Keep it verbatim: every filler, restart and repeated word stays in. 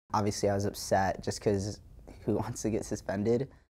Obviously, I was upset just because who wants to get suspended?